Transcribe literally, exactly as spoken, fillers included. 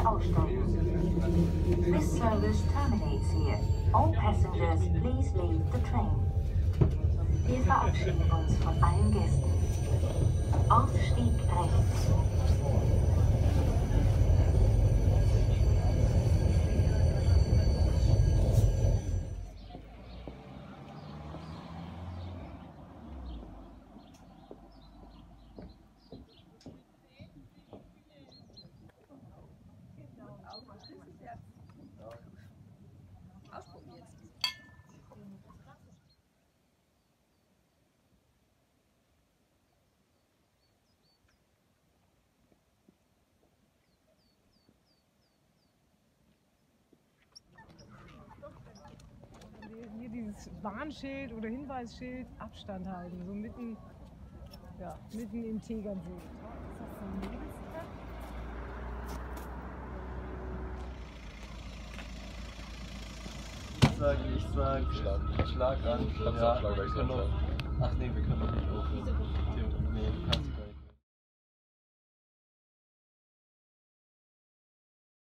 Bitte aussteigen. This service terminates here. All passengers, please leave the train. Wir verabschieden uns von allen Gästen. Aufstieg rechts. Hier dieses Warnschild oder Hinweisschild, Abstand halten, so mitten, ja, mitten im Tegernsee. Ist das so ein Nebelstreck? Ich sag, ich sag, Schlag, Schlag an. Schlag, Ja, Schlag, wir können noch, ach nee, wir können noch nicht aufhören. Nee, du kannst